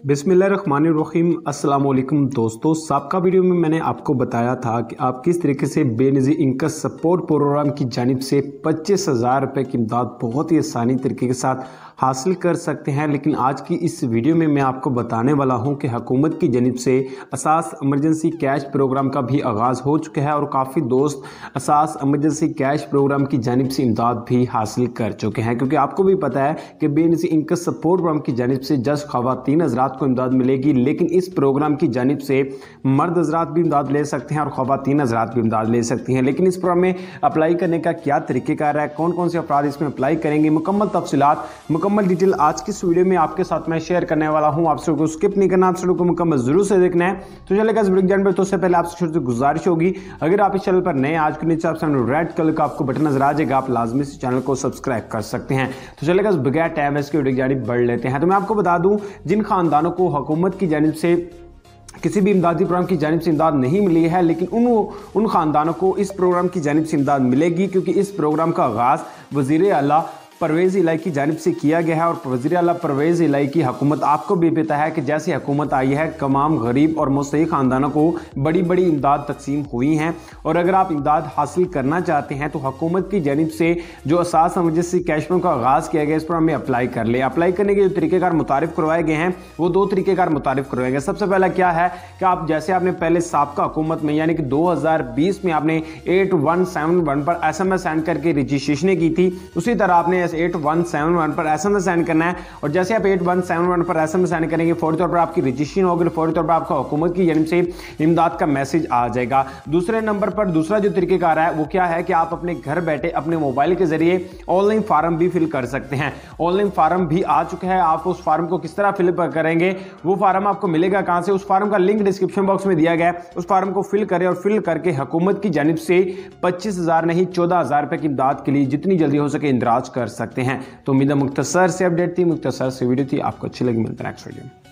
बिस्मिल्लाहिर्रहमानिर्रहीम। अस्सलाम वालेकुम दोस्तों, सबका वीडियो में मैंने आपको बताया था कि आप किस तरीके से बेनज़ीर इनकम सपोर्ट प्रोग्राम की जानिब से 25,000 रुपये की इमदाद बहुत ही आसानी तरीके के साथ हासिल कर सकते हैं। लेकिन आज की इस वीडियो में मैं आपको बताने वाला हूं कि हुकूमत की जानिब से असास इमरजेंसी कैश प्रोग्राम का भी आगाज़ हो चुका है और काफ़ी दोस्त असास इमरजेंसी कैश प्रोग्राम की जानिब से इमदाद भी हासिल कर चुके हैं, क्योंकि आपको भी पता है कि बेनज़ीर इनकम सपोर्ट प्रोग्राम की जानिब से जस्ट ख़वातीन हज़रात को इमदाद मिलेगी, लेकिन इस प्रोग्राम की जानिब से मर्द हज़रात भी इमदाद ले सकते हैं और ख़वातीन हज़रात भी इमदाद ले सकती हैं। लेकिन इस प्रोग्राम में अप्लाई करने का क्या तरीक़ेकार है, कौन कौन से अफराद इसमें अप्लाई करेंगे, मुकम्मल तफसीलात मुकम्मल डिटेल आज की इस वीडियो में आपके साथ मैं शेयर करने वाला हूं। आप सबको स्किप नहीं करना, आप सबको मुकम्मल जरूर से देखना है। तो चलेगा इस वीडियो जानने पर तो उससे पहले आपसे छोटी सी गुजारिश होगी, अगर आप इस चैनल पर नए आज के नीचे आपसे रेड कलर का आपको बटन नजर आ जाएगा, आप लाजमी से चैनल को सब्सक्राइब कर सकते हैं। तो चलेगा बगैर टाइम इसकी वीडियो जानिब बढ़ लेते हैं। तो मैं आपको बता दूं, जिन खानदानों को हुकूमत की जानिब से किसी भी इमदादी प्रोग्राम की जानिब से इमदाद नहीं मिली है, लेकिन उन खानदानों को इस प्रोग्राम की जानिब से इमदाद मिलेगी, क्योंकि इस प्रोग्राम का आगाज़ वज़ीर आला परवेज़ इलाही की जानिब से किया गया है। और वज़ीर आला परवेज़ इलाही की हुकूमत आपको भी पता है कि जैसी हुकूमत आई है तमाम गरीब और मुस्तहिक़ ख़ानदानों को बड़ी बड़ी इमदाद तकसीम हुई हैं। और अगर आप इमदाद हासिल करना चाहते हैं तो हुकूमत की जानिब से जो असास इमरजेंसी कैश प्रोग्राम का आगाज़ किया गया, इस पर हमें अप्लाई कर ले। अप्लाई करने के जो तरीक़ेकार मुतारिफ़ करवाए गए हैं वो दो तरीक़ेकार मुतारिफ़ करवाए गए। सबसे पहला क्या है कि आप जैसे आपने पहले साबका हुकूमत में यानी कि 2020 में आपने 8171 पर SMS सेंड करके रजिस्ट्रेशन की थी, उसी तरह आपने 8171 पर SMS सेंड करना है। और जैसे आप 8171 पर SMS सेंड करेंगे, फौरी तौर पर आपकी रजिस्ट्रेशन होगी, फौरी तौर पर आपका हुकूमत की जानिब से इमदाद का मैसेज आ जाएगा। दूसरे नंबर पर दूसरा जो तरीका आ रहा है वो क्या है कि आप अपने घर बैठे अपने मोबाइल के जरिए ऑनलाइन फार्म भी फिल कर सकते हैं। ऑनलाइन फार्म भी आ चुका है। आप उस फार्म को किस तरह फिल करेंगे, वो फार्म आपको मिलेगा कहां से, उस फार्म का लिंक डिस्क्रिप्शन बॉक्स में दिया गया है। उस फार्म को फिल करें और फिल करके हुकूमत की जानिब से 25,000 नहीं 14,000 रुपए की इमदाद के लिए जितनी जल्दी हो सके इंदराज कर सकते हैं। तो उम्मीद है मुख्तसर से अपडेट थी, मुख्तसर से वीडियो थी, आपको अच्छी लगी। मिलता है नेक्स्ट वीडियो में।